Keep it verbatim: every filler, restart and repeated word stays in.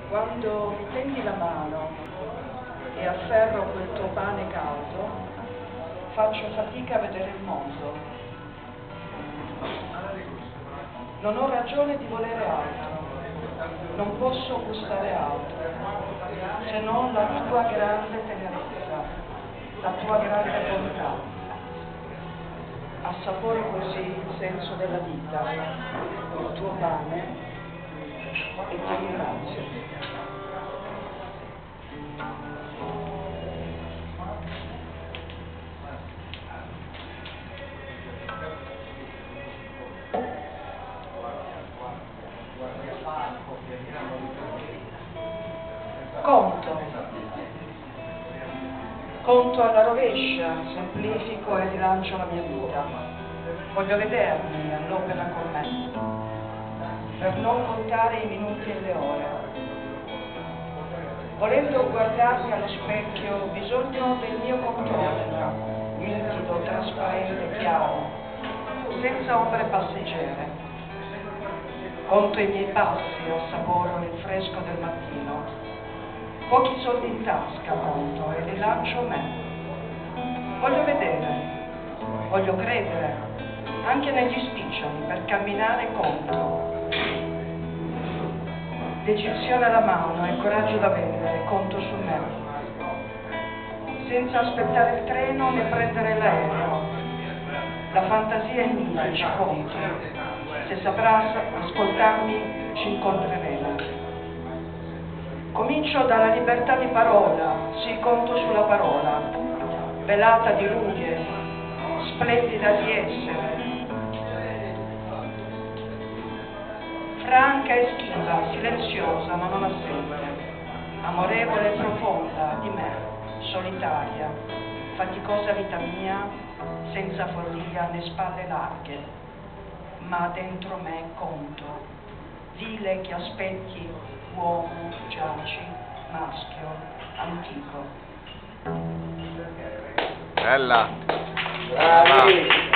Quando mi tendi la mano e afferro quel tuo pane caldo, faccio fatica a vedere il mondo. Non ho ragione di volere altro, non posso gustare altro, se non la tua grande tenerezza, la tua grande bontà. Assaporo così il senso della vita, il tuo pane, e ti ringrazio. Conto. Conto alla rovescia, semplifico e rilancio la mia vita. Voglio vedermi all'opera con me, per non contare i minuti e le ore. Volendo guardarmi allo specchio, ho bisogno del mio contorno, nitido, trasparente, chiaro, senza ombre passeggere. Conto i miei passi, assaporo il fresco del mattino. Pochi soldi in tasca conto e rilancio me. Voglio vedere, voglio credere, anche negli spiccioli, per camminare conto. Decisione alla mano e coraggio da vendere, conto su me. Senza aspettare il treno né prendere l'aereo. La fantasia è mia, ci conto. Se saprà ascoltarmi, ci incontreremo. Comincio dalla libertà di parola, sì, conto sulla parola, velata di rughe, splendida di essere, franca e schiva, silenziosa ma non assente, amorevole e profonda di me, solitaria, faticosa vita mia, senza follia né spalle larghe, ma dentro me conto, vile che aspetti, uomo, giaci, maschio, antico. Bella! Bravi!